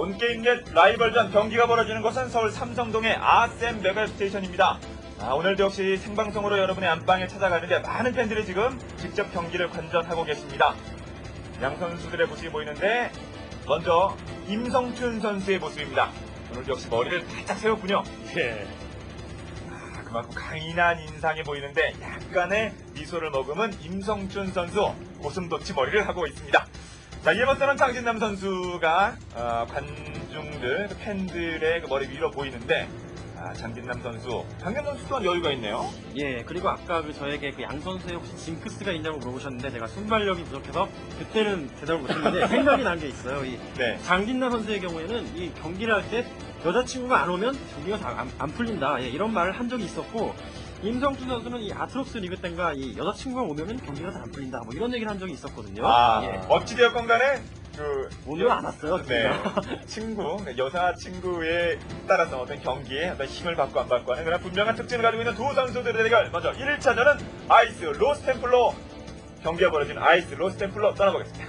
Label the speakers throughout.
Speaker 1: 온게임넷 라이벌전 경기가 벌어지는 곳은 서울 삼성동의 아셈 메가스테이션입니다. 오늘도 역시 생방송으로 여러분의 안방에 찾아가는데 많은 팬들이 지금 직접 경기를 관전하고 계십니다. 양 선수들의 모습이 보이는데 먼저 임성춘 선수의 모습입니다. 오늘도 역시 머리를 바짝 세웠군요.
Speaker 2: 예.
Speaker 1: 그만큼 강인한 인상이 보이는데 약간의 미소를 머금은 임성춘 선수 고슴도치 머리를 하고 있습니다. 자, 이에 맞서는 장진남 선수가 관중들, 팬들의 그 머리 위로 보이는데 장진남 선수 또한 여유가 있네요.
Speaker 3: 예, 그리고 아까 저에게 양 선수의 혹시 징크스가 있냐고 물어보셨는데 제가 순발력이 부족해서 그때는 대답을 못했는데 생각이 난 게 있어요.
Speaker 1: 네.
Speaker 3: 장진남 선수의 경우에는 이 경기를 할 때 여자친구가 안 오면 경기가 잘 안 풀린다. 예, 이런 말을 한 적이 있었고 임성춘 선수는 이 아트록스 리그 때인가 이 여자친구가 오면은 경기가 잘 안 풀린다. 뭐 이런 얘기를 한 적이 있었거든요. 예.
Speaker 1: 어찌되었건 간에
Speaker 3: 오늘 안 왔어요.
Speaker 1: 네. 친구, 여사 친구에 따라서 어떤 경기에 어떤 힘을 받고 안 받고 하는 그런 분명한 특징을 가지고 있는 두 선수들의 대결. 먼저 1차전은 아이스 로스템플러 경기가 벌어진 아이스 로스템플러 떠나보겠습니다.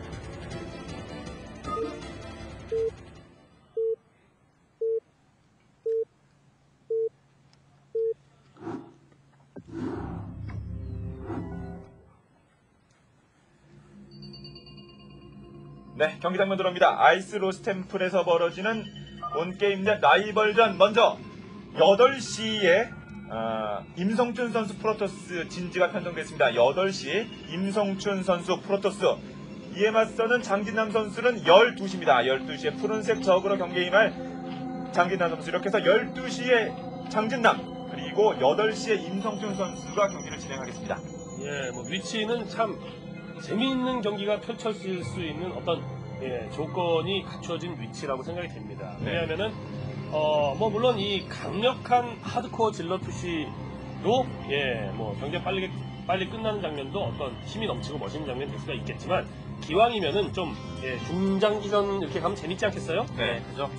Speaker 1: 네, 경기 장면 들어옵니다. 아이스 로스템플에서 벌어지는 온게임넷 라이벌전. 먼저 8시에 임성춘 선수 프로토스 진지가 편성됐습니다. 8시 임성춘 선수 프로토스. 이에 맞서는 장진남 선수는 12시입니다. 12시에 푸른색 적으로 경기에 임할 장진남 선수. 이렇게 해서 12시에 장진남 그리고 8시에 임성춘 선수가 경기를 진행하겠습니다.
Speaker 2: 예, 뭐 위치는 참 재미있는 경기가 펼쳐질 수 있는 어떤 조건이 갖춰진 위치라고 생각이 됩니다.
Speaker 1: 네.
Speaker 2: 왜냐하면은 뭐 물론 이 강력한 하드코어 질러 투시로 뭐 경기가 빨리 끝나는 장면도 어떤 힘이 넘치고 멋있는 장면이 될 수가 있겠지만 기왕이면은 좀 중장기전 이렇게 가면 재밌지 않겠어요?
Speaker 1: 네,
Speaker 3: 그죠.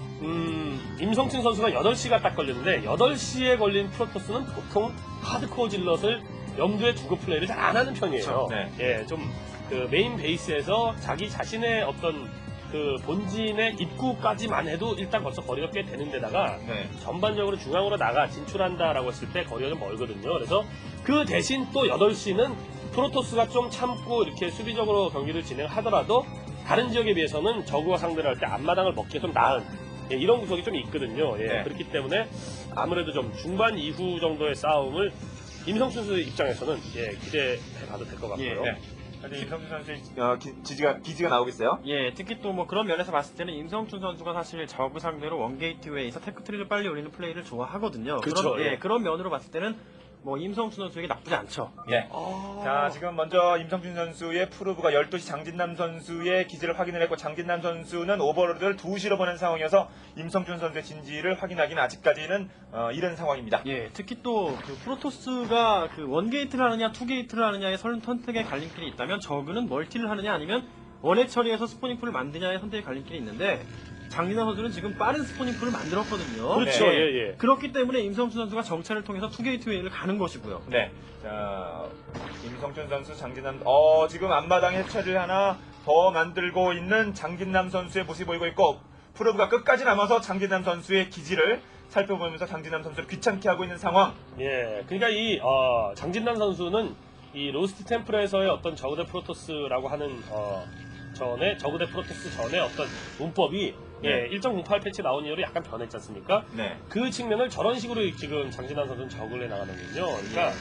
Speaker 2: 임성춘 선수가 8시가 딱 걸렸는데 8시에 걸린 프로토스는 보통 하드코어 질럿을 염두에 두고 플레이를 잘 안 하는 편이에요.
Speaker 1: 그렇죠. 네.
Speaker 2: 좀 그 메인 베이스에서 자기 자신의 어떤 그 본진의 입구까지만 해도 일단 벌써 거리가 꽤 되는 데다가
Speaker 1: 네.
Speaker 2: 전반적으로 중앙으로 진출한다라고 했을 때 거리가 좀 멀거든요. 그래서 그 대신 또 8시는 프로토스가 좀 참고 이렇게 수비적으로 경기를 진행하더라도 다른 지역에 비해서는 저그와 상대를 할 때 앞마당을 먹기에 좀 나은 이런 구석이 좀 있거든요.
Speaker 1: 네.
Speaker 2: 그렇기 때문에 아무래도 좀 중반 이후 정도의 싸움을 임성춘 선수 입장에서는 기대해봐도 될 것 같고요.
Speaker 1: 네. 임성춘 선수의 기지가 나오겠어요?
Speaker 3: 예, 특히 또 뭐 그런 면에서 봤을 때는 임성춘 선수가 사실 저그 상대로 원게이트웨이에서 테크트리를 빨리 올리는 플레이를 좋아하거든요.
Speaker 2: 그렇죠.
Speaker 3: 그런 면으로 봤을 때는 뭐 임성춘 선수에게 나쁘지 않죠.
Speaker 1: 예. 자, 지금 먼저 임성춘 선수의 프로브가 12시 장진남 선수의 기지를 확인을 했고 장진남 선수는 오버로드를 2시로 보낸 상황이어서 임성춘 선수의 진지를 확인하기는 아직까지는 이른 상황입니다.
Speaker 3: 예, 특히 또 그 프로토스가 그 원게이트를 하느냐 투게이트를 하느냐의 선택의 갈림길이 있다면 저그는 멀티를 하느냐 아니면 원해 처리해서 스포닝풀을 만드냐의 선택의 갈림길이 있는데 장진남 선수는 지금 빠른 스포닝풀을 만들었거든요.
Speaker 2: 그렇죠.
Speaker 3: 네. 그렇기 때문에 임성춘 선수가 정찰을 통해서 투게이트웨이를 가는 것이고요.
Speaker 1: 네. 자, 임성춘 선수, 장진남, 지금 앞마당에 해처리를 하나 더 만들고 있는 장진남 선수의 모습이 보이고 있고, 프로브가 끝까지 남아서 장진남 선수의 기지를 살펴보면서 장진남 선수를 귀찮게 하고 있는 상황.
Speaker 2: 예, 그러니까 이 장진남 선수는 이 로스트 템플에서의 어떤 저그대 프로토스라고 하는 저그대 프로토스 전에 어떤 문법이 1.08 패치 나온 이후로 약간 변했지 않습니까?
Speaker 1: 네.
Speaker 2: 그 측면을 저런 식으로 지금 장진환 선수는 적을 해나가는군요. 그러니까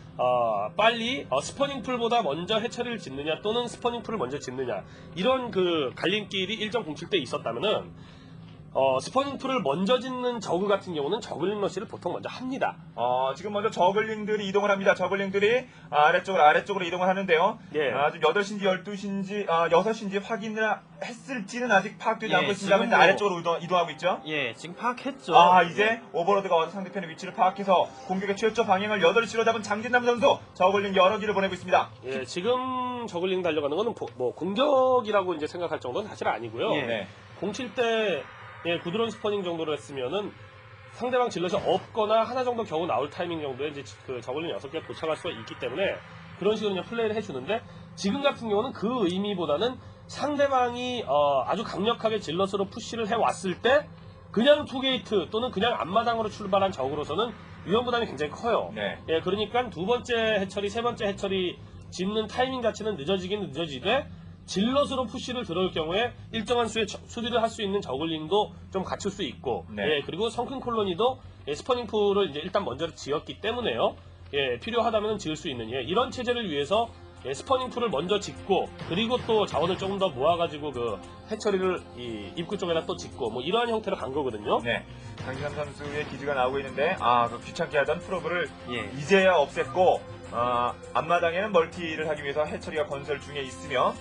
Speaker 2: 빨리 스퍼닝풀보다 먼저 해처리를 짓느냐 또는 스퍼닝풀을 먼저 짓느냐 이런 그 갈림길이 1.07 때 있었다면은 스퍼닝풀을 먼저 짓는 저그 같은 경우는 저글링 러시를 보통 먼저 합니다.
Speaker 1: 지금 먼저 저글링들이 이동을 합니다. 저글링들이 아래쪽으로 이동을 하는데요.
Speaker 2: 예.
Speaker 1: 지금 8시인지 12시인지 6시인지 확인을 했을지는 아직 파악되지
Speaker 3: 예,
Speaker 1: 않고 있습니다만
Speaker 3: 지금 뭐-
Speaker 1: 아래쪽으로 이동하고 있죠.
Speaker 3: 예, 지금 파악했죠.
Speaker 1: 이제 오버로드가 와서 상대편의 위치를 파악해서 공격의 최초 방향을 8시로 잡은 장진남 선수 저글링 여러 기를 보내고 있습니다.
Speaker 2: 예, 지금 저글링 달려가는 거는 뭐 공격이라고 이제 생각할 정도는 사실 아니고요.
Speaker 3: 예.
Speaker 1: 네.
Speaker 2: 07대 구드론 스퍼닝 정도로 했으면은 상대방 질럿이 없거나 하나 정도 겨우 나올 타이밍 정도에 이제 그 저글링 6개가 도착할 수가 있기 때문에 그런 식으로 그냥 플레이를 해주는데 지금 같은 경우는 그 의미보다는 상대방이 아주 강력하게 질럿으로 푸시를 해왔을 때 그냥 투게이트 또는 그냥 앞마당으로 출발한 적으로서는 위험 부담이 굉장히 커요.
Speaker 1: 네.
Speaker 2: 예, 그러니까 두 번째 해처리, 세 번째 해처리 짓는 타이밍 자체는 늦어지긴 늦어지되 질럿으로 푸시를 들어올 경우에 일정한 수의 수비를 할 수 있는 저글링도 좀 갖출 수 있고,
Speaker 1: 네.
Speaker 2: 예, 그리고 성큰 콜로니도 스퍼닝 풀을 이제 일단 먼저 지었기 때문에요. 예, 필요하다면 지을 수 있는 이런 체제를 위해서 스퍼닝 풀을 먼저 짓고 그리고 또 자원을 조금 더 모아가지고 그 해처리를 이 입구 쪽에다 또 짓고 뭐 이러한 형태로 간 거거든요.
Speaker 1: 네. 장진남 선수의 기지가 나오고 있는데 그 귀찮게 하던 프로브를
Speaker 3: 예.
Speaker 1: 이제야 없앴고 앞마당에는 멀티를 하기 위해서 해처리가 건설 중에 있으며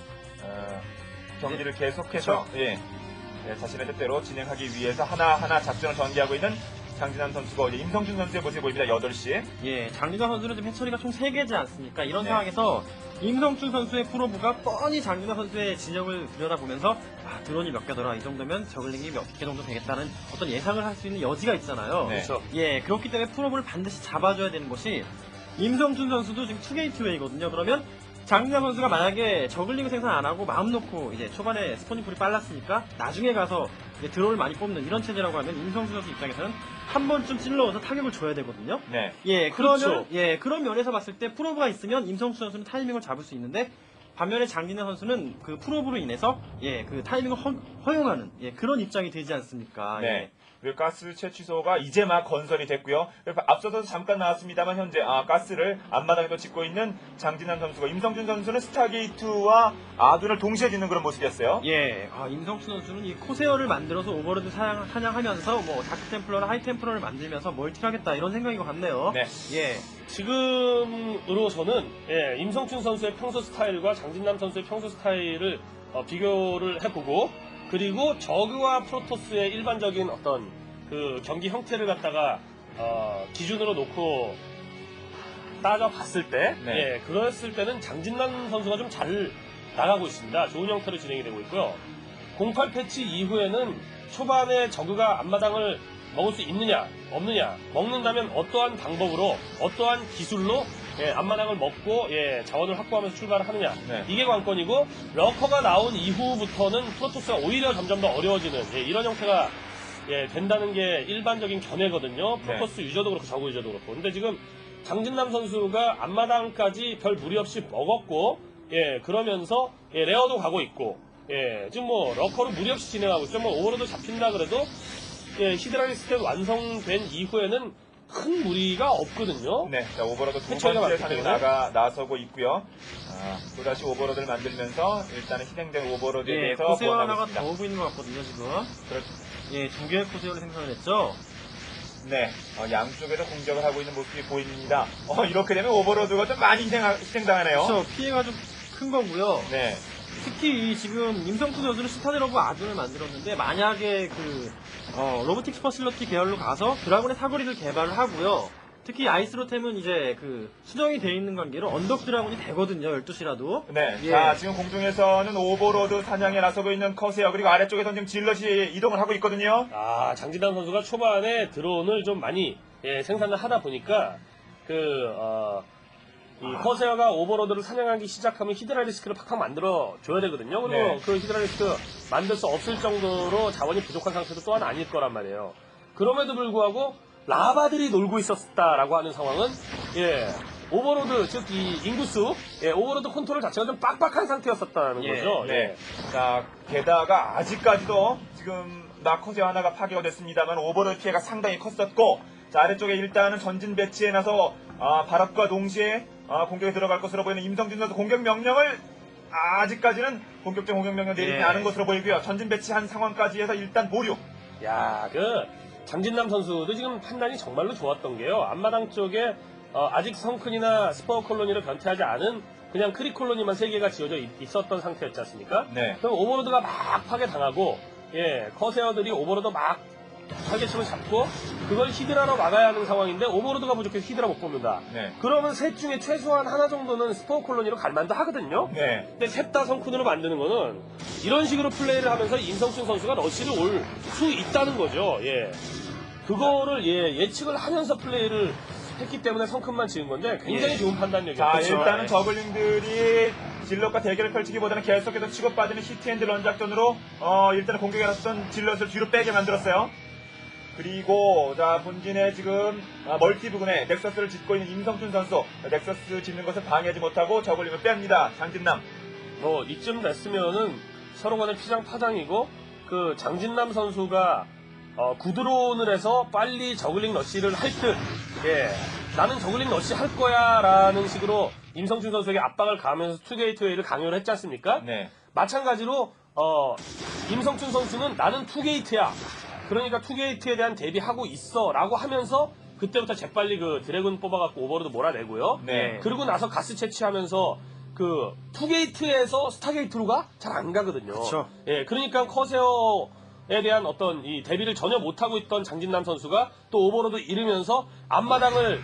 Speaker 1: 경기를 계속해서 자신의 뜻대로 진행하기 위해서 하나하나 작전을 전개하고 있는 장진남 선수고 이제 임성준 선수의 모습이 보입니다. 8시.
Speaker 3: 예, 장진남 선수는 지금 해처리가 총 3개지 않습니까? 이런
Speaker 1: 네.
Speaker 3: 상황에서 임성준 선수의 프로브가 뻔히 장진남 선수의 진영을 들여다보면서 드론이 몇 개더라, 이 정도면 저글링이 몇 개 정도 되겠다는 어떤 예상을 할 수 있는 여지가 있잖아요.
Speaker 1: 네.
Speaker 2: 그렇죠.
Speaker 3: 예, 그렇기 때문에 프로브를 반드시 잡아줘야 되는 것이 임성준 선수도 지금 투게이트웨이거든요. 그러면 장진남 선수가 만약에 저글링 생산 안 하고 마음 놓고 이제 초반에 스포닝풀이 빨랐으니까 나중에 가서 이제 드론을 많이 뽑는 이런 체제라고 하면 임성준 선수 입장에서는 한 번쯤 찔러서 타격을 줘야 되거든요.
Speaker 1: 네.
Speaker 3: 예, 그러면
Speaker 2: 그렇죠.
Speaker 3: 예, 그런 면에서 봤을 때 프로브가 있으면 임성준 선수는 타이밍을 잡을 수 있는데 반면에 장진남 선수는 그 프로브로 인해서 그 타이밍을 허용하는 그런 입장이 되지 않습니까?
Speaker 1: 네.
Speaker 3: 예.
Speaker 1: 그리고 가스 채취소가 이제 막 건설이 됐고요. 앞서서 잠깐 나왔습니다만 현재 가스를 앞마당에도 짓고 있는 장진남 선수고 임성준 선수는 스타게이트와 아둔을 동시에 짓는 그런 모습이었어요.
Speaker 3: 예, 임성춘 선수는 이 코세어를 만들어서 오버로드 사냥하면서 뭐 다크템플러나 하이템플러를 만들면서 멀티를 하겠다 이런 생각인 것 같네요.
Speaker 1: 네.
Speaker 3: 예,
Speaker 2: 지금으로서는 임성춘 선수의 평소 스타일과 장진남 선수의 평소 스타일을 비교를 해보고 그리고 저그와 프로토스의 일반적인 어떤 그 경기 형태를 갖다가 기준으로 놓고 따져봤을 때,
Speaker 1: 네.
Speaker 2: 그랬을 때는 장진남 선수가 좀 잘 나가고 있습니다. 좋은 형태로 진행이 되고 있고요. 08 패치 이후에는 초반에 저그가 앞마당을 먹을 수 있느냐, 없느냐, 먹는다면 어떠한 방법으로, 어떠한 기술로 앞마당을 먹고 자원을 확보하면서 출발을 하느냐.
Speaker 1: 네.
Speaker 2: 이게 관건이고 러커가 나온 이후부터는 프로토스가 오히려 점점 더 어려워지는 이런 형태가 된다는 게 일반적인 견해거든요. 프로토스 유저도 그렇고 저그 유저도 그렇고. 근데 지금 장진남 선수가 앞마당까지 별 무리 없이 먹었고 그러면서 레어도 가고 있고 지금 뭐 러커로 무리 없이 진행하고 있죠. 뭐 오버로드 잡힌다 그래도 히드라리 스텝 완성된 이후에는 큰 무리가 없거든요.
Speaker 1: 네, 자, 오버로드 두
Speaker 2: 해처리가
Speaker 1: 번째
Speaker 2: 많기
Speaker 1: 산에
Speaker 2: 때문에.
Speaker 1: 나서고 있고요. 또다시 오버로드를 만들면서 일단은 희생된 오버로드에 대해서
Speaker 3: 코세어
Speaker 1: 보완하고
Speaker 3: 하나가
Speaker 1: 있습니다.
Speaker 3: 더 오고 있는 것 같거든요 지금.
Speaker 1: 그렇죠.
Speaker 3: 예, 2개의 코세어를 생산을 했죠.
Speaker 1: 네, 양쪽에서 공격을 하고 있는 모습이 보입니다. 이렇게 되면 오버로드가 좀 많이 희생당하네요.
Speaker 3: 그렇죠. 피해가 좀 큰 거고요.
Speaker 1: 네,
Speaker 3: 특히 지금 임성춘 선수는 스타드러브 아둔을 만들었는데 만약에 로보틱스 퍼실러티 계열로 가서 드라곤의 사거리를 개발을 하고요. 특히 아이스로템은 이제 수정이 돼 있는 관계로 언덕 드라곤이 되거든요. 12시라도.
Speaker 1: 네.
Speaker 3: 예.
Speaker 1: 자, 지금 공중에서는 오버로드 사냥에 나서고 있는 커세어 그리고 아래쪽에서는 지금 질럿이 이동을 하고 있거든요.
Speaker 2: 장진남 선수가 초반에 드론을 좀 많이 생산을 하다 보니까 이 커세어가 오버로드를 사냥하기 시작하면 히드라리스크를 팍팍 만들어 줘야 되거든요. 그리고
Speaker 1: 네.
Speaker 2: 그 히드라리스크 만들 수 없을 정도로 자원이 부족한 상태도 또한 아닐 거란 말이에요. 그럼에도 불구하고 라바들이 놀고 있었다라고 하는 상황은 오버로드 즉 이 인구수 오버로드 컨트롤 자체가 좀 빡빡한 상태였었다는 거죠.
Speaker 1: 네. 자, 게다가 아직까지도 지금 커세어 하나가 파괴가 됐습니다만 오버로드 피해가 상당히 컸었고, 자, 아래쪽에 일단은 전진 배치에 나서 바락과 동시에 공격에 들어갈 것으로 보이는 임성준 선수 공격 명령을 아직까지는 본격적 공격 명령 내리지 않은 것으로 보이고요. 전진 배치한 상황까지 해서 일단 보류.
Speaker 2: 야, 장진남 선수도 지금 판단이 정말로 좋았던 게요. 앞마당 쪽에 아직 성큰이나 스포어 콜로니를 변태하지 않은 그냥 크리 콜로니만 3개가 지어져 있었던 상태였지 않습니까?
Speaker 1: 네.
Speaker 2: 그럼 오버로드가 막 파괴당하고 커세어들이 오버로드 막 타겟층을 잡고 그걸 히드라로 막아야 하는 상황인데 오버로드가 부족해서 히드라 못 뽑는다.
Speaker 1: 네.
Speaker 2: 그러면 셋 중에 최소한 하나 정도는 스포어 콜로니로 갈만도 하거든요.
Speaker 1: 네.
Speaker 2: 근데 셋 다 성큰으로 만드는 거는 이런 식으로 플레이를 하면서 임성춘 선수가 러시를 올 수 있다는 거죠. 그거를 예측을 하면서 플레이를 했기 때문에 성큰만 지은 건데 굉장히 좋은 판단력이었죠.
Speaker 1: 자, 일단은 저글링들이 질럿과 대결을 펼치기보다는 계속해서 치고빠지는 히트앤드 런 작전으로 일단은 공격에 나섰던 질럿을 뒤로 빼게 만들었어요. 그리고 자 본진에 지금 멀티 부근에 넥서스를 짓고 있는 임성춘 선수, 넥서스 짓는 것을 방해하지 못하고 저글링을 뺍니다. 장진남.
Speaker 2: 뭐 이쯤 됐으면은 서로 간에 피장 파장이고 그 장진남 선수가 구드론을 해서 빨리 저글링 러시를 할 듯, 예, 나는 저글링 러시 할 거야라는 식으로 임성춘 선수에게 압박을 가하면서 투게이트웨이를 강요를 했지 않습니까?
Speaker 1: 네.
Speaker 2: 마찬가지로 임성춘 선수는 나는 투게이트야. 그러니까 투게이트에 대한 대비하고 있어라고 하면서 그때부터 재빨리 그 드래곤 뽑아갖고 오버로드 몰아내고요.
Speaker 1: 네.
Speaker 2: 그러고 나서 가스 채취하면서 그 투게이트에서 스타게이트로가 잘 안 가거든요.
Speaker 3: 그쵸.
Speaker 2: 예, 그러니까 커세어에 대한 어떤 이 대비를 전혀 못하고 있던 장진남 선수가 또 오버로드 잃으면서 앞마당을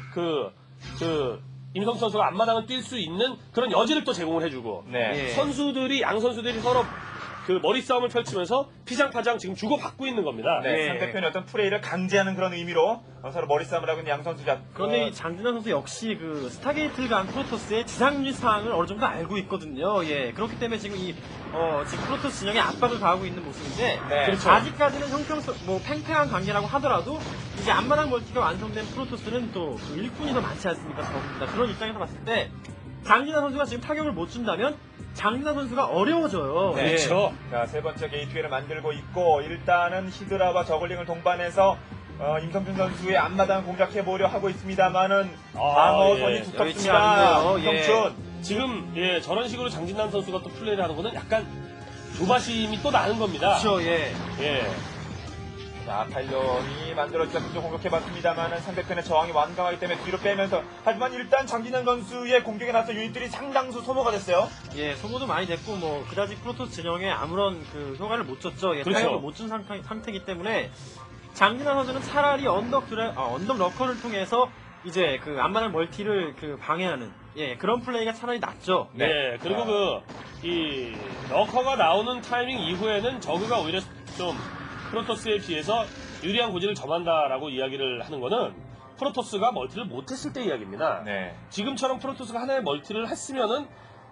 Speaker 2: 임성춘 선수가 앞마당을 뛸 수 있는 그런 여지를 또 제공을 해주고
Speaker 1: 네.
Speaker 2: 양 선수들이 서로 그 머리 싸움을 펼치면서 피장파장 지금 주고받고 있는 겁니다.
Speaker 1: 네,
Speaker 3: 예.
Speaker 1: 상대편의 어떤 플레이를 강제하는 그런 의미로 서로 머리 싸움을 하고 있는 양 선수자.
Speaker 3: 그런데 이 장진환 선수 역시 그 스타게이트를 간 프로토스의 지상유닛 사항을 어느 정도 알고 있거든요. 예, 그렇기 때문에 지금 지금 프로토스 진영에 압박을 가하고 있는 모습인데,
Speaker 1: 네.
Speaker 3: 그렇죠. 아직까지는 팽팽한 관계라고 하더라도 이제 앞마당 멀티가 완성된 프로토스는 또 그 일꾼이 더 많지 않습니까? 더욱이나 그런 입장에서 봤을 때 장진환 선수가 지금 타격을 못 준다면 장진환 선수가 어려워져요.
Speaker 1: 네.
Speaker 3: 예.
Speaker 2: 그렇죠.
Speaker 1: 자, 세 번째 게이트웨이를 만들고 있고 일단은 히드라와 저글링을 동반해서 임성준 선수의 앞마당 공략해보려 하고 있습니다만은 방어선이
Speaker 2: 예.
Speaker 1: 두텁습니다.
Speaker 3: 여의치 않은데요. 예.
Speaker 1: 임성준.
Speaker 2: 지금 저런 식으로 장진남 선수가 또 플레이를 하는 거는 약간 조바심이 또 나는 겁니다.
Speaker 3: 그렇죠. 예.
Speaker 2: 예.
Speaker 1: 자, 탈론이 만들어지자 좀 공격해봤습니다만은 상대편의 저항이 완강하기 때문에 뒤로 빼면서 하지만 일단 장진현 선수의 공격에 나서 유닛들이 상당수 소모가 됐어요.
Speaker 3: 예, 소모도 많이 됐고 그다지 프로토스 진영에 아무런 그 효과를 못 줬죠. 예,
Speaker 2: 그렇죠.
Speaker 3: 타격을 못 준 상태이기 때문에 장진환 선수는 차라리 언덕 러커를 통해서 이제 그 앞마당 멀티를 그 방해하는 그런 플레이가 차라리 낫죠.
Speaker 2: 네. 그리고 이 러커가 나오는 타이밍 이후에는 저그가 오히려 좀 프로토스에 비해서 유리한 고지를 점한다라고 이야기를 하는 거는 프로토스가 멀티를 못했을 때 이야기입니다.
Speaker 1: 네.
Speaker 2: 지금처럼 프로토스가 하나의 멀티를 했으면은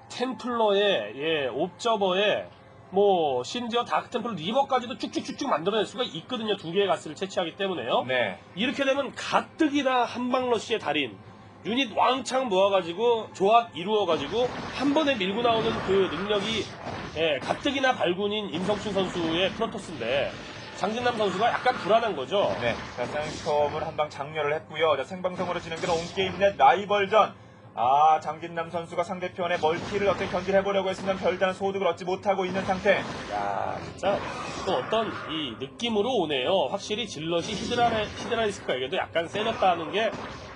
Speaker 2: 템플러에 옵저버에 심지어 다크템플러 리버까지도 쭉쭉쭉쭉 만들어낼 수가 있거든요. 두 개의 가스를 채취하기 때문에요.
Speaker 1: 네.
Speaker 2: 이렇게 되면 가뜩이나 한방러시의 달인 유닛 왕창 모아가지고 조합 이루어가지고 한 번에 밀고 나오는 그 능력이 가뜩이나 발군인 임성춘 선수의 프로토스인데 장진남 선수가 약간 불안한 거죠.
Speaker 1: 네. 자, 사이스톰을 한 방 장렬을 했고요. 자, 생방송으로 진행되는 온게임넷 라이벌전. 장진남 선수가 상대편의 멀티를 어떻게 견딜해보려고 했으면 별다른 소득을 얻지 못하고 있는 상태.
Speaker 2: 야, 진짜 또 어떤 이 느낌으로 오네요. 확실히 질럿이 히드라리스크에게도 약간 세졌다는 게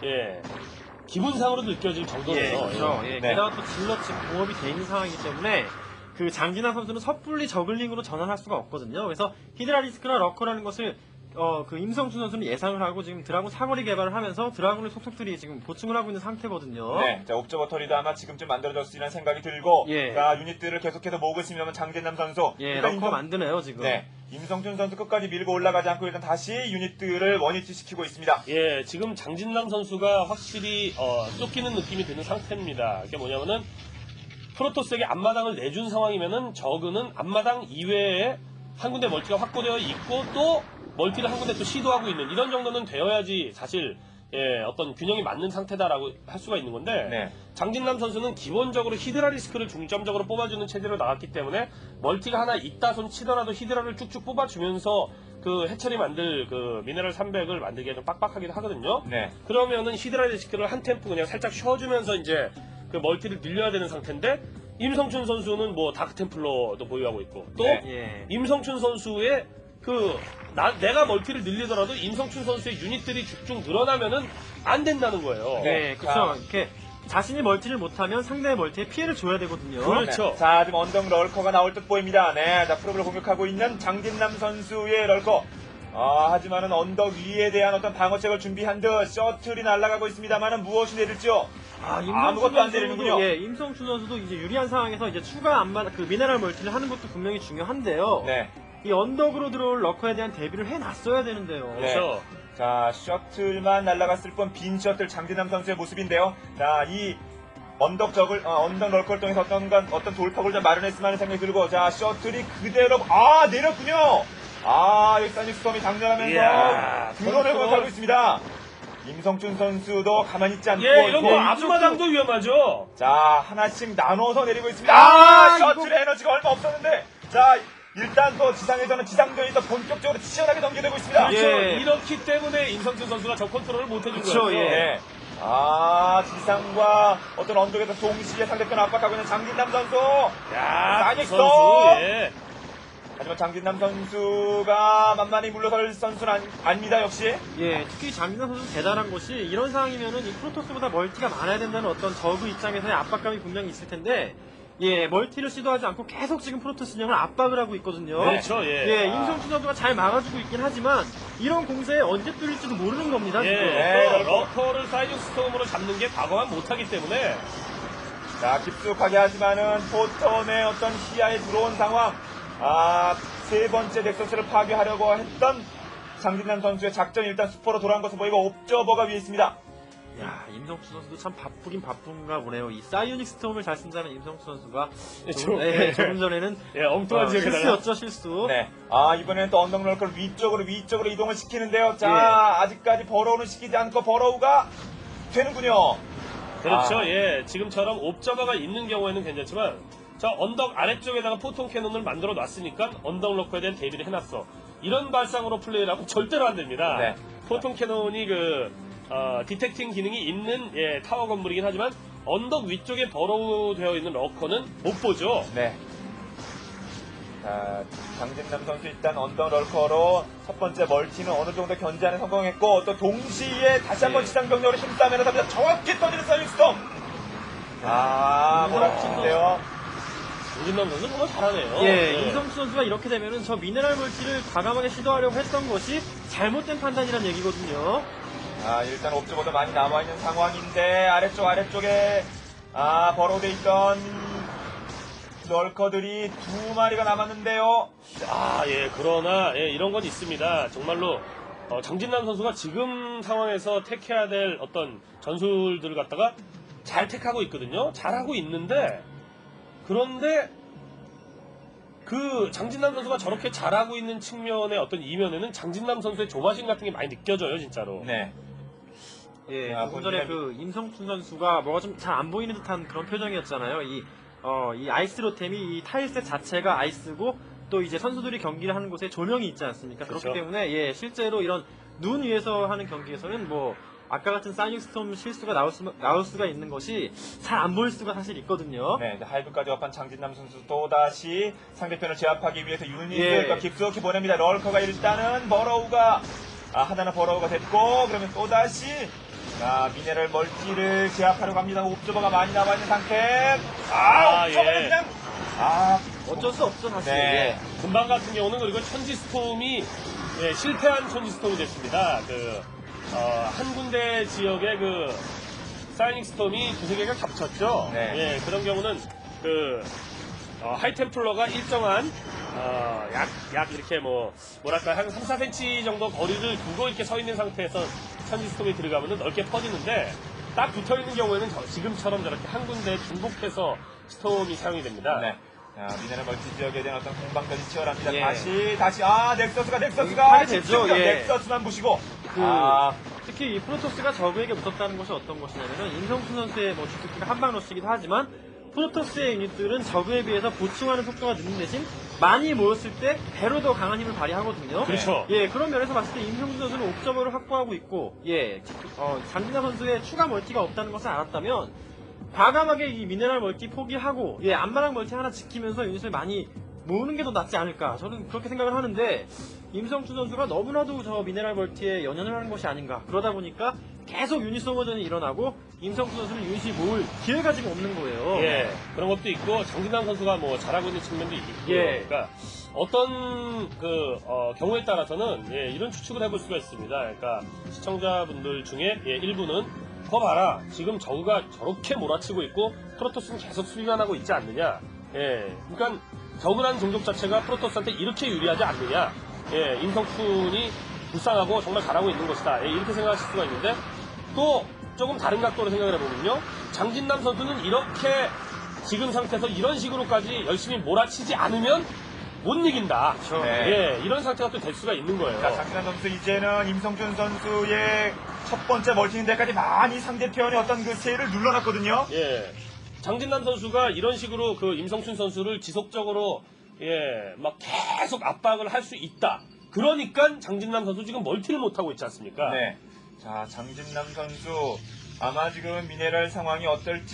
Speaker 2: 기분상으로 느껴질 정도네요.
Speaker 3: 그렇죠.
Speaker 1: 네.
Speaker 3: 예, 게다가 또 질럿 지금 공업이 돼 있는 상황이기 때문에 그 장진환 선수는 섣불리 저글링으로 전환할 수가 없거든요. 그래서 히드라리스크나 러커라는 것을 그 임성춘 선수는 예상을 하고 지금 드라군 사거리 개발을 하면서 드라군을 속속들이 지금 보충을 하고 있는 상태거든요.
Speaker 1: 네. 자, 옵저버터리도 아마 지금쯤 만들어졌으리라는 생각이 들고.
Speaker 3: 예.
Speaker 1: 자, 유닛들을 계속해서 모으고 있습니다. 장진남 선수.
Speaker 3: 예,
Speaker 1: 일단
Speaker 3: 러커 만드네요 지금.
Speaker 1: 네. 임성준 선수 끝까지 밀고 올라가지 않고 일단 다시 유닛들을 원위치시키고 있습니다.
Speaker 2: 예, 지금 장진남 선수가 확실히 쫓기는 느낌이 드는 상태입니다. 이게 뭐냐면은 프로토스에게 앞마당을 내준 상황이면은 저그는 앞마당 이외에 한 군데 멀티가 확보되어 있고 또 멀티를 한 군데 또 시도하고 있는 이런 정도는 되어야지 사실 어떤 균형이 맞는 상태다라고 할 수가 있는 건데
Speaker 1: 네.
Speaker 2: 장진남 선수는 기본적으로 히드라 리스크를 중점적으로 뽑아주는 체제로 나왔기 때문에 멀티가 하나 있다 손 치더라도 히드라를 쭉쭉 뽑아주면서 그 해처리 만들 그 미네랄 300을 만들기가 좀 빡빡하기도 하거든요.
Speaker 1: 네.
Speaker 2: 그러면은 히드라 리스크를 한 템포 그냥 살짝 쉬어주면서 이제 그 멀티를 늘려야 되는 상태인데 임성춘 선수는 다크템플러도 보유하고 있고 또
Speaker 3: 예.
Speaker 2: 임성춘 선수의 내가 멀티를 늘리더라도 임성춘 선수의 유닛들이 쭉쭉 늘어나면은 안 된다는 거예요.
Speaker 3: 네, 그렇죠. 이렇게 자신이 멀티를 못하면 상대의 멀티에 피해를 줘야 되거든요.
Speaker 2: 그렇죠.
Speaker 1: 네. 자, 지금 언덕 럴커가 나올 듯 보입니다. 네. 자, 프로를 공격하고 있는 장진남 선수의 럴커. 하지만은 언덕 위에 대한 어떤 방어책을 준비한 듯 셔틀이 날아가고 있습니다만은 무엇이 내릴지요? 아무것도 안 내리는군요.
Speaker 3: 예, 임성춘 선수도 이제 유리한 상황에서 이제 추가 그 미네랄 멀티를 하는 것도 분명히 중요한데요.
Speaker 1: 네.
Speaker 3: 이 언덕으로 들어올 러커에 대한 대비를 해놨어야 되는데요.
Speaker 1: 네.
Speaker 2: 그렇죠.
Speaker 1: 자, 셔틀만 날아갔을 뿐 빈 셔틀 장진남 선수의 모습인데요. 자, 이 언덕 럴커를 통해서 어떤 돌파구를 좀 마련했으면 하는 생각이 들고, 자, 셔틀이 그대로, 내렸군요! 여기 사닉스톰이 장전하면서
Speaker 2: 이야,
Speaker 1: 드론을
Speaker 2: 컨트롤.
Speaker 1: 가고 있습니다. 임성춘 선수도 가만히 있지 않고.
Speaker 2: 예, 이런 거
Speaker 1: 예,
Speaker 2: 앞마당도 위험하죠.
Speaker 1: 자, 하나씩 나눠서 내리고 있습니다. 셔틀의
Speaker 3: 이거-
Speaker 1: 에너지가 얼마 없었는데, 자, 일단 또 지상에서는 지상전에서 본격적으로 치열하게 전개되고 있습니다.
Speaker 2: 그렇죠.
Speaker 3: 예.
Speaker 2: 이렇기 때문에 임성준 선수가 저 컨트롤을 못 해준
Speaker 3: 그쵸,
Speaker 2: 거예요.
Speaker 3: 예.
Speaker 1: 네. 지상과 어떤 언덕에서 동시에 상대편 압박하고 있는 장진남 선수.
Speaker 2: 야, 그
Speaker 1: 사닉스톰!
Speaker 2: 선수. 예.
Speaker 1: 하지만 장진남 선수가 만만히 물러설 선수는 아닙니다, 역시.
Speaker 3: 예, 특히 장민호 선수 대단한 것이 이런 상황이면은 이 프로토스보다 멀티가 많아야 된다는 어떤 저그 입장에서의 압박감이 분명히 있을 텐데, 예, 멀티를 시도하지 않고 계속 지금 프로토스 진영을 압박을 하고 있거든요.
Speaker 2: 그렇죠, 예.
Speaker 3: 예, 임성춘 선수가 잘 막아주고 있긴 하지만 이런 공세에 언제 뚫릴지도 모르는 겁니다.
Speaker 2: 예,
Speaker 3: 지금.
Speaker 1: 네,
Speaker 2: 또 러커를 사이드 스톰으로 잡는 게 과거만 못하기 때문에
Speaker 1: 자, 깊숙하게 하지만은 포턴의 어떤 시야에 들어온 상황. 세 번째 넥서스를 파괴하려고 했던 장진남 선수의 작전이 일단 수포로 돌아온 것을 보이고 옵저버가 위에 있습니다.
Speaker 3: 야, 임성춘 선수도 참 바쁘긴 바쁜가 보네요. 이 사이오닉 스톰을 잘 쓴다는 임성춘 선수가 조금 전에는
Speaker 2: 예, 엉뚱한 지역에다가
Speaker 3: 실수였죠, 실수.
Speaker 1: 네. 이번에는 또 언덕 럴커를 위쪽으로 이동을 시키는데요. 자,
Speaker 3: 예.
Speaker 1: 아직까지 버러우는 시키지 않고 버러우가 되는군요.
Speaker 2: 그렇죠. 예, 지금처럼 옵저버가 있는 경우에는 괜찮지만 저 언덕 아래쪽에다가 포통 캐논을 만들어 놨으니까 언덕 러커에 대한 대비를 해놨어. 이런 발상으로 플레이를 하면 절대로 안 됩니다.
Speaker 1: 네.
Speaker 2: 포통 캐논이 디텍팅 기능이 있는 타워 건물이긴 하지만 언덕 위쪽에 버로우 되어 있는 러커는 못 보죠.
Speaker 1: 네. 자, 장진남 선수 일단 언덕 럴커로 첫 번째 멀티는 어느 정도 견제하는 성공했고, 또 동시에 다시 한번
Speaker 3: 네.
Speaker 1: 지상 병력으로 힘싸면서 갑니다. 정확히 터지는 사이닉스톰. 몰아치는데요.
Speaker 2: 장진남 선수 정말 잘하네요.
Speaker 3: 예, 임성춘 선수가 이렇게 되면은 저 미네랄 멀티를 과감하게 시도하려고 했던 것이 잘못된 판단이란 얘기거든요.
Speaker 1: 일단 옵저버도 많이 남아있는 상황인데, 아래쪽에, 버로우돼 있던 럴커들이 두 마리가 남았는데요.
Speaker 2: 예, 그러나 이런 건 있습니다. 정말로 장진남 선수가 지금 상황에서 택해야 될 어떤 전술들을 갖다가 잘 택하고 있거든요. 잘하고 있는데 그런데 그 장진남 선수가 저렇게 잘하고 있는 측면의 어떤 이면에는 장진남 선수의 조바심 같은 게 많이 느껴져요, 진짜로.
Speaker 1: 네.
Speaker 3: 예,
Speaker 1: 아,
Speaker 3: 조금 전에 그 임성춘 선수가 뭐가 좀 잘 안 보이는 듯한 그런 표정이었잖아요. 이 아이스 로템이 이 타일셋 자체가 아이스고 또 이제 선수들이 경기를 하는 곳에 조명이 있지 않습니까?
Speaker 2: 그렇죠.
Speaker 3: 그렇기 때문에 예, 실제로 이런 눈 위에서 하는 경기에서는 뭐 아까 같은 사이닉 스톰 실수가 나올 수가 있는 것이 잘 안 보일 수가 사실 있거든요.
Speaker 1: 네, 이제 하이브까지 업한 장진남 선수 또다시 상대편을 제압하기 위해서 유닛을
Speaker 3: 예.
Speaker 1: 깊숙이 보냅니다. 럴커가 일단은 버러우가 하나는 버러우가 됐고, 그러면 또다시 미네랄 멀티를 제압하려고 합니다. 옵저버가 많이 남아있는 상태. 옵저버는
Speaker 2: 예.
Speaker 1: 그냥
Speaker 3: 어쩔 수 없죠, 사실.
Speaker 1: 네.
Speaker 2: 금방 같은 경우는 그리고 천지스톰이 실패한 천지스톰이 됐습니다. 한 군데 지역에 사이닉 스톰이 두세 개가 겹쳤죠.
Speaker 1: 네.
Speaker 2: 예, 그런 경우는 하이템플러가 일정한 약 이렇게 뭐랄까 한 3, 4cm 정도 거리를 두고 이렇게 서 있는 상태에서 천지스톰이 들어가면 넓게 퍼지는데 딱 붙어 있는 경우에는 지금처럼 저렇게 한 군데 중복해서 스톰이 사용이 됩니다.
Speaker 1: 네. 미네랄 멀티 지역에 대한 어떤 공방전이 치열합니다.
Speaker 3: 예.
Speaker 1: 다시 넥서스가
Speaker 3: 파괴되죠,
Speaker 1: 집중력,
Speaker 3: 예.
Speaker 1: 넥서스만 부시고
Speaker 3: 특히 이 프로토스가 저그에게 붙었다는 것이 어떤 것이냐면은 임성춘 선수의 주특기가 한방러시기도 하지만 프로토스의 유닛들은 저그에 비해서 보충하는 속도가 늦는 대신 많이 모였을 때 배로 더 강한 힘을 발휘하거든요.
Speaker 2: 그렇죠.
Speaker 3: 예, 그런 면에서 봤을 때 임성춘 선수는 옵저버를 확보하고 있고, 예, 장진남 선수의 추가 멀티가 없다는 것을 알았다면 과감하게 이 미네랄 멀티 포기하고, 예, 안마랑 멀티 하나 지키면서 유닛을 많이 모으는 게 더 낫지 않을까. 저는 그렇게 생각을 하는데 임성춘 선수가 너무나도 저 미네랄 멀티에 연연을 하는 것이 아닌가. 그러다 보니까 계속 유닛 소모전이 일어나고 임성춘 선수는 유닛이 모을 기회가 지금 없는 거예요.
Speaker 2: 예, 그런 것도 있고 장진남 선수가 잘하고 있는 측면도 있고,
Speaker 3: 예.
Speaker 2: 그러니까 어떤 경우에 따라서는 이런 추측을 해볼 수가 있습니다. 그러니까 시청자분들 중에 일부는 거 봐라, 지금 저우가 저렇게 몰아치고 있고 프로토스는 계속 수비만 하고 있지 않느냐. 예, 그러니까 저그라는 종족 자체가 프로토스한테 이렇게 유리하지 않느냐. 예, 임성춘이 불쌍하고 정말 잘하고 있는 것이다. 예, 이렇게 생각하실 수가 있는데 또 조금 다른 각도로 생각을 해보면요. 장진남 선수는 이렇게 지금 상태에서 이런 식으로까지 열심히 몰아치지 않으면 못 이긴다.
Speaker 3: 그렇죠.
Speaker 1: 네.
Speaker 2: 예, 이런 상태가 또 될 수가 있는 거예요.
Speaker 1: 자, 장진남 선수 이제는 임성준 선수의 첫 번째 멀티인데까지 많이 상대편의 어떤 그 세를 눌러놨거든요.
Speaker 2: 예. 장진남 선수가 이런 식으로 그 임성춘 선수를 지속적으로 막 계속 압박을 할 수 있다. 그러니까 장진남 선수 지금 멀티를 못 하고 있지 않습니까?
Speaker 1: 네. 자, 장진남 선수 아마 지금 미네랄 상황이 어떨지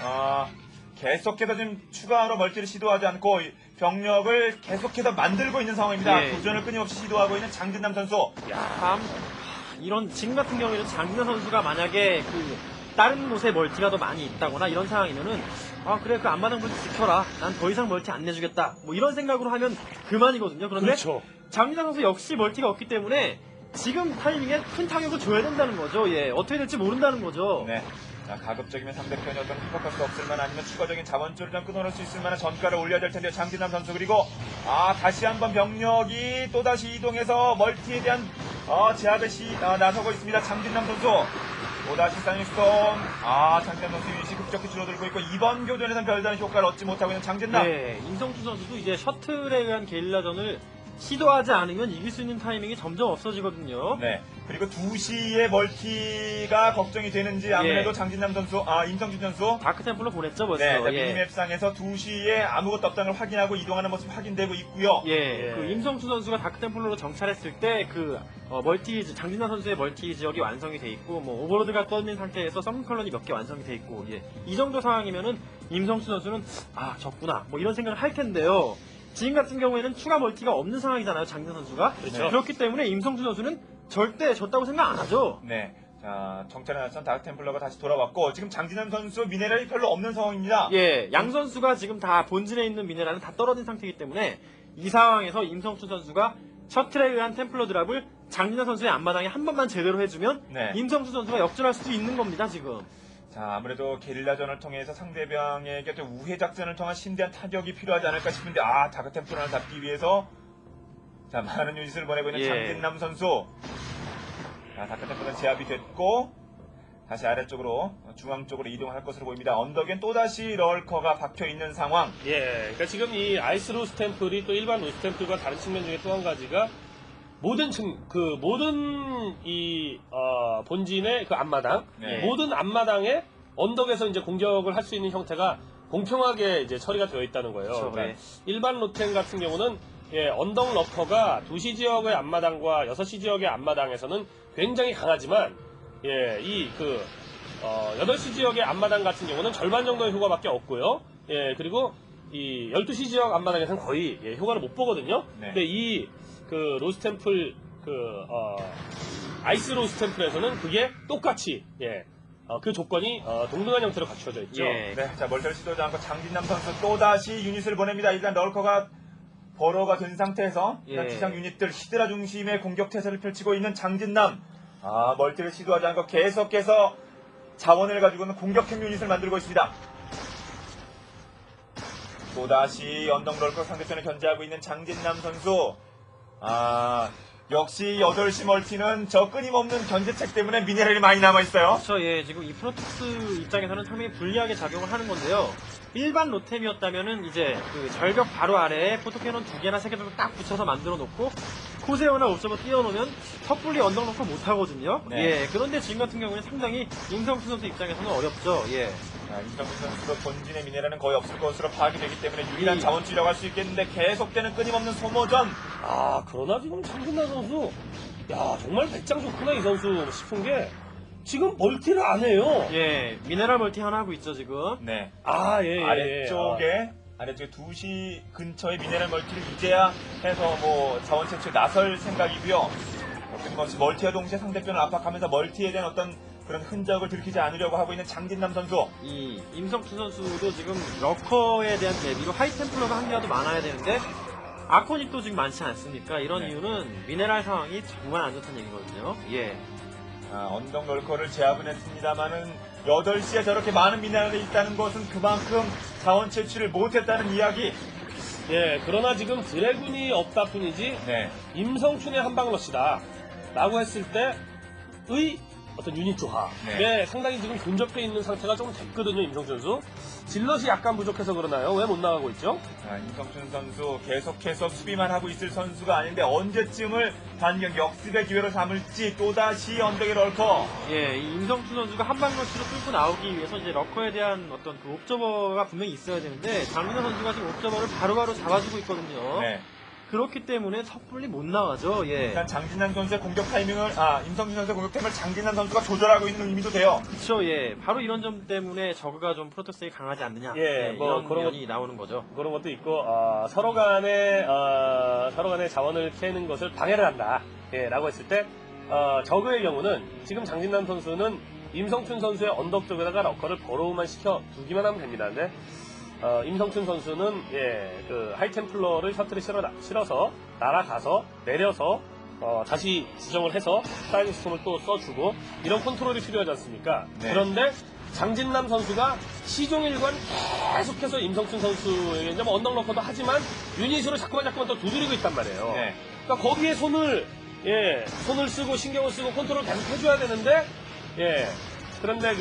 Speaker 1: 계속해서 지금 추가로 멀티를 시도하지 않고 병력을 계속해서 만들고 있는 상황입니다.
Speaker 3: 예.
Speaker 1: 도전을 끊임없이 시도하고 있는 장진남 선수.
Speaker 3: 참 이런 지금 같은 경우에는 장진호 선수가 만약에 그 다른 곳에 멀티가 더 많이 있다거나 이런 상황이면은 그래 그 앞마당 멀티 지켜라. 난 더 이상 멀티 안 내주겠다. 뭐 이런 생각으로 하면 그만이거든요. 그런데
Speaker 2: 그렇죠.
Speaker 3: 장진호 선수 역시 멀티가 없기 때문에 지금 타이밍에 큰 타격을 줘야 된다는 거죠. 예, 어떻게 될지 모른다는 거죠.
Speaker 1: 네. 자, 가급적이면 상대편이 어떤 협박할 수 없을 만한 아니면 추가적인 자원줄을 좀 끊어낼 수 있을 만한 전가를 올려야 될 텐데요. 장진남 선수 그리고 다시 한번 병력이 또다시 이동해서 멀티에 대한 제압에 나서고 있습니다. 장진남 선수. 또다시 사이닉스톰. 장진남 선수 유닛이 급격히 줄어들고 있고 이번 교전에선 별다른 효과를 얻지 못하고 있는 장진남.
Speaker 3: 네, 임성춘 선수도 이제 셔틀에 의한 게릴라전을 시도하지 않으면 이길 수 있는 타이밍이 점점 없어지거든요.
Speaker 1: 네. 그리고 2시에 멀티가 걱정이 되는지 아무래도
Speaker 3: 예.
Speaker 1: 장진남 선수, 임성준 선수.
Speaker 3: 다크템플러 보냈죠 벌써.
Speaker 1: 네, 자,
Speaker 3: 예.
Speaker 1: 미니맵상에서 2시에 아무것도 없다는 걸 확인하고 이동하는 모습이 확인되고 있고요.
Speaker 3: 예,
Speaker 2: 예.
Speaker 3: 그 임성춘 선수가 다크템플러로 정찰했을 때 그 멀티 장진남 선수의 멀티 지역이 완성이 돼 있고 뭐 오버로드가 떠 있는 상태에서 썸 컬런이 몇 개 완성이 돼 있고 이 정도 상황이면은 임성춘 선수는 졌구나 뭐 이런 생각을 할 텐데요. 지금 같은 경우에는 추가 멀티가 없는 상황이잖아요, 장진 선수가.
Speaker 2: 그렇죠.
Speaker 3: 그렇기 때문에 임성춘 선수는 절대 졌다고 생각 안 하죠.
Speaker 1: 네. 자, 정찰에 나선 다크템플러가 다시 돌아왔고 지금 장진남 선수 미네랄이 별로 없는 상황입니다.
Speaker 3: 예, 양 선수가 지금 다 본진에 있는 미네랄은 다 떨어진 상태이기 때문에 이 상황에서 임성춘 선수가 셔틀에 의한 템플러 드랍을 장진남 선수의 앞마당에 한 번만 제대로 해주면
Speaker 1: 네.
Speaker 3: 임성춘 선수가 역전할 수도 있는 겁니다, 지금.
Speaker 1: 자, 아무래도 게릴라전을 통해서 상대방에게 좀 우회 작전을 통한 심대한 타격이 필요하지 않을까 싶은데 다크템플러를 잡기 위해서 자, 많은 유닛을 보내고 있는
Speaker 3: 예.
Speaker 1: 장진남 선수. 자, 다크템플러는 제압이 됐고 다시 아래쪽으로 중앙 쪽으로 이동할 것으로 보입니다. 언덕엔 또다시 럴커가 박혀 있는 상황.
Speaker 2: 예, 그러니까 지금 이 아이스 로스 템플이 또 일반 로스 템플과 다른 측면 중에 또 한 가지가 모든 본진의 그 앞마당,
Speaker 1: 네.
Speaker 2: 모든 앞마당에 언덕에서 이제 공격을 할 수 있는 형태가 공평하게 이제 처리가 되어 있다는 거예요.
Speaker 3: 그렇죠,
Speaker 2: 그러니까
Speaker 3: 네.
Speaker 2: 일반 로템 같은 경우는 언덕 러커가 2시 지역의 앞마당과 6시 지역의 앞마당에서는 굉장히 강하지만 8시 지역의 앞마당 같은 경우는 절반 정도의 효과밖에 없고요. 그리고 이 12시 지역 앞마당에서는 거의 효과를 못 보거든요.
Speaker 1: 네.
Speaker 2: 근데 이 그 로스템플 아이스 로스템플에서는 그게 똑같이 그 조건이 동등한 형태로 갖추어져 있죠.
Speaker 3: 예.
Speaker 1: 네, 자, 멀티를 시도하지 않고 장진남 선수 또다시 유닛을 보냅니다. 일단 럴커가 버러가 된 상태에서 일단
Speaker 3: 예.
Speaker 1: 지상 유닛들 히드라 중심의 공격 태세를 펼치고 있는 장진남. 멀티를 시도하지 않고 계속해서 자원을 가지고는 공격형 유닛을 만들고 있습니다. 또다시 언덕 럴커 상대편을 견제하고 있는 장진남 선수. 역시 8시 멀티는 저 끊임없는 견제책 때문에 미네랄이 많이 남아있어요.
Speaker 3: 그렇죠. 예, 지금 이 프로토스 입장에서는 상당히 불리하게 작용을 하는 건데요. 일반 로템이었다면은 이제 그 절벽 바로 아래에 포토캐논 2개나 3개 정도 딱 붙여서 만들어 놓고 코세오나 옵저버 띄워놓으면 섣불리 언덕 놓고 못 하거든요.
Speaker 1: 네.
Speaker 3: 예, 그런데 지금 같은 경우는 상당히 임성춘 선수 입장에서는 어렵죠. 예.
Speaker 1: 임성준 선수도 본진의 미네랄은 거의 없을 것으로 파악이 되기 때문에 유일한 자원줄이라고 할 수 있겠는데 계속되는 끊임없는 소모전.
Speaker 2: 그러나 지금 장진남 선수, 정말 배짱 좋구나 이 선수 싶은 게 지금 멀티를 안 해요.
Speaker 3: 예, 미네랄 멀티 하나 하고 있죠, 지금.
Speaker 1: 네.
Speaker 2: 예.
Speaker 1: 아래쪽에 2시 근처에 미네랄 멀티를 이제야 해서 뭐 자원 채취에 나설 생각이고요. 끊임없이 멀티와 동시에 상대편을 압박하면서 멀티에 대한 어떤 그런 흔적을 들키지 않으려고 하고 있는 장진남 선수.
Speaker 3: 이 임성춘 선수도 지금 러커에 대한 대비로 하이템플러가 한 개라도 많아야 되는데 아코닉도 지금 많지 않습니까? 이런
Speaker 1: 네.
Speaker 3: 이유는 미네랄 상황이 정말 안 좋다는 얘기거든요. 예.
Speaker 1: 언덕 럴커를 제압은 했습니다만은 8시에 저렇게 많은 미네랄이 있다는 것은 그만큼 자원 채취를 못했다는 이야기.
Speaker 2: 그러나 지금 드래곤이 없다 뿐이지
Speaker 1: 네.
Speaker 2: 임성춘의 한방러시다 라고 했을 때의 어떤 유닛 조합에
Speaker 1: 네.
Speaker 2: 상당히 지금 근접해 있는 상태가 좀 됐거든요, 임성춘 선수. 질럿이 약간 부족해서 그러나요? 왜 못 나가고 있죠?
Speaker 1: 임성춘 선수 계속해서 수비만 하고 있을 선수가 아닌데 언제쯤을 반격 역습의 기회로 삼을지 또다시 언덕에 럴커.
Speaker 3: 예, 이 임성춘 선수가 한방 러시로 뚫고 나오기 위해서 이제 러커에 대한 어떤 그 옵저버가 분명히 있어야 되는데 장민호 선수가 지금 옵저버를 바로바로 잡아주고 있거든요.
Speaker 1: 네.
Speaker 3: 그렇기 때문에 섣불리 못 나가죠. 예.
Speaker 1: 일단 장진남 선수의 공격 타이밍을 임성준 선수의 공격 타이밍을 장진남 선수가 조절하고 있는 의미도 돼요.
Speaker 3: 그렇죠. 예. 바로 이런 점 때문에 저그가 좀 프로토스에 강하지 않느냐.
Speaker 2: 예, 뭐
Speaker 3: 이런
Speaker 2: 그런
Speaker 3: 면이 나오는 거죠.
Speaker 2: 그런 것도 있고 서로 간에 자원을 캐는 것을 방해를 한다. 예, 라고 했을 때 저그의 경우는 지금 장진남 선수는 임성춘 선수의 언덕 쪽에다가 러커를 버로우만 시켜 두기만 하면 됩니다. 근데 임성춘 선수는 그 하이템플러를 셔틀에 실어서 날아가서 내려서 다시 지정을 해서 사이닝 스톰을 또 써주고 이런 컨트롤이 필요하지 않습니까?
Speaker 1: 네.
Speaker 2: 그런데 장진남 선수가 시종일관 계속해서 임성춘 선수에게 이제 뭐 언덕 러커도 하지만 유닛으로 자꾸만 더 두드리고 있단 말이에요.
Speaker 1: 네.
Speaker 2: 그러니까 거기에 손을 쓰고 신경을 쓰고 컨트롤 계속 해줘야 되는데 그런데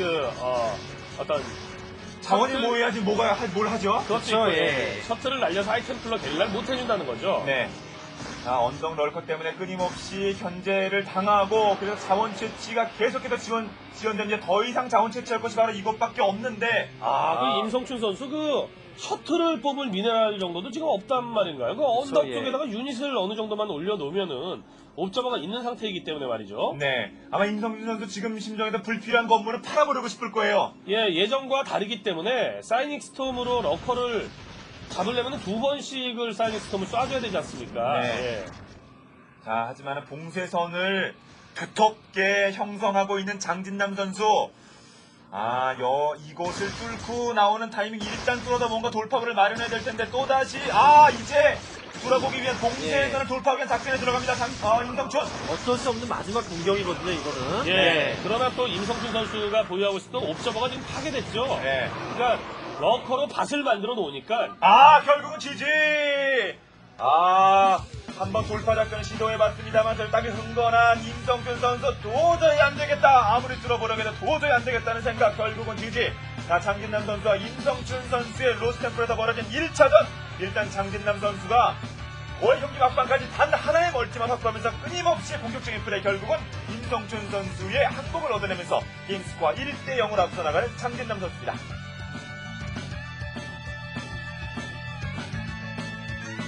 Speaker 2: 어떤
Speaker 1: 자원이
Speaker 2: 셔틀-
Speaker 1: 모여야지 뭘 하죠?
Speaker 2: 그것도
Speaker 3: 그렇죠,
Speaker 2: 있고,
Speaker 3: 예.
Speaker 2: 셔틀을 날려서 아이템플러 게릴라를 못 해준다는 거죠.
Speaker 1: 네. 언덕 럴커 때문에 끊임없이 견제를 당하고 그래서 자원 채취가 계속해서 지원되는데 더 이상 자원 채취할 것이 바로 이것밖에 없는데
Speaker 2: 그 임성춘 선수 셔틀을 뽑을 미네랄 정도도 지금 없단 말인가요? 그 언덕
Speaker 3: 예.
Speaker 2: 쪽에다가 유닛을 어느 정도만 올려놓으면은 옵저버가 있는 상태이기 때문에 말이죠.
Speaker 1: 네. 아마 임성준 선수 지금 심정에서 불필요한 건물은 팔아버리고 싶을 거예요.
Speaker 2: 예전과 다르기 때문에 사이닉 스톰으로 러커를 잡으려면 두 번씩을 사이닉 스톰을 쏴줘야 되지 않습니까?
Speaker 1: 네. 자, 하지만 봉쇄선을 두텁게 형성하고 있는 장진남 선수. 이곳을 뚫고 나오는 타이밍 일단 뚫어서 뭔가 돌파구를 마련해야 될 텐데 또다시 이제 돌아보기 위한 봉쇄선을 돌파하기 위한 작전에 들어갑니다. 임성춘.
Speaker 3: 어쩔 수 없는 마지막 공격이거든요, 이거는.
Speaker 2: 그러나 또 임성춘 선수가 보유하고 있었던 옵저버가 지금 파괴됐죠.
Speaker 1: 네.
Speaker 2: 그러니까 러커로 밭을 만들어 놓으니까
Speaker 1: 결국은 지지! 한번 돌파 작전 시도해봤습니다만 절단이 흥건한 임성준 선수 도저히 안 되겠다. 아무리 뚫어보려고 해도 도저히 안 되겠다는 생각. 결국은 지지. 장진남 선수와 임성준 선수의 로스템플에서 벌어진 1차전. 일단 장진남 선수가 월 경기 막판까지 단 하나의 멀티만 확보하면서 끊임없이 공격적인 플레이. 결국은 임성준 선수의 항복을 얻어내면서 게임스코어 1대 0으로 앞서 나가는 장진남 선수입니다.